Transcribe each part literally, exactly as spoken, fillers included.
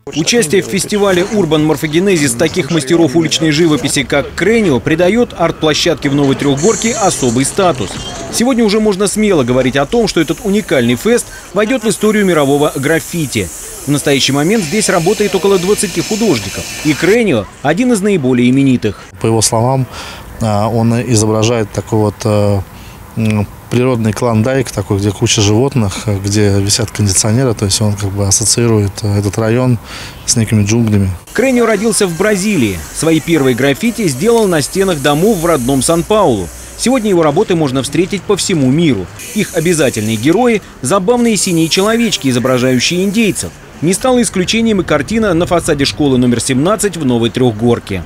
Участие в фестивале Urban Morphogenesis таких мастеров уличной живописи, как Крэнио, придает арт-площадке в Новой Трехгорке особый статус. Сегодня уже можно смело говорить о том, что этот уникальный фест войдет в историю мирового граффити. В настоящий момент здесь работает около двадцати художников, и Крэнио – один из наиболее именитых. По его словам, он изображает такой вот природный клондайк, такой, где куча животных, где висят кондиционеры, то есть он как бы ассоциирует этот район с некими джунглями. Крэнио родился в Бразилии. Свои первые граффити сделал на стенах домов в родном Сан-Паулу. Сегодня его работы можно встретить по всему миру. Их обязательные герои – забавные синие человечки, изображающие индейцев. Не стала исключением и картина на фасаде школы номер семнадцать в Новой Трехгорке.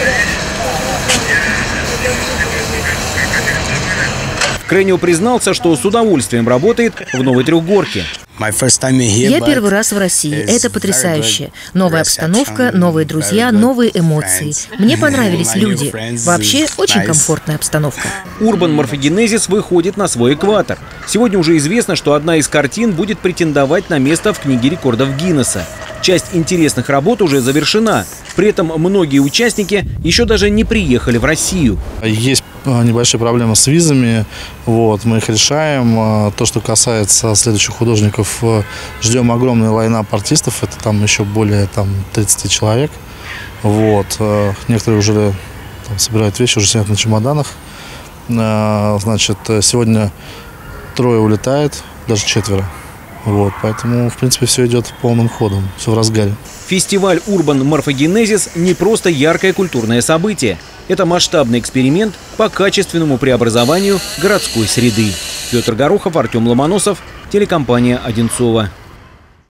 Крэнио признался, что с удовольствием работает в Новой Трехгорке. Я первый раз в России. Это потрясающе. Новая обстановка, новые друзья, новые эмоции. Мне понравились люди. Вообще, очень комфортная обстановка. Urban Morphogenesis выходит на свой экватор. Сегодня уже известно, что одна из картин будет претендовать на место в книге рекордов Гиннесса. Часть интересных работ уже завершена. При этом многие участники еще даже не приехали в Россию. Есть небольшие проблемы с визами. Вот, мы их решаем. То, что касается следующих художников, ждем огромный лайнап артистов. Это там еще более там, тридцати человек. Вот. Некоторые уже там, собирают вещи, уже сидят на чемоданах. Значит, сегодня трое улетает, даже четверо. Вот, поэтому, в принципе, все идет полным ходом, все в разгаре. Фестиваль Urban Morphogenesis не просто яркое культурное событие. Это масштабный эксперимент по качественному преобразованию городской среды. Петр Горохов, Артем Ломоносов, телекомпания «Одинцово».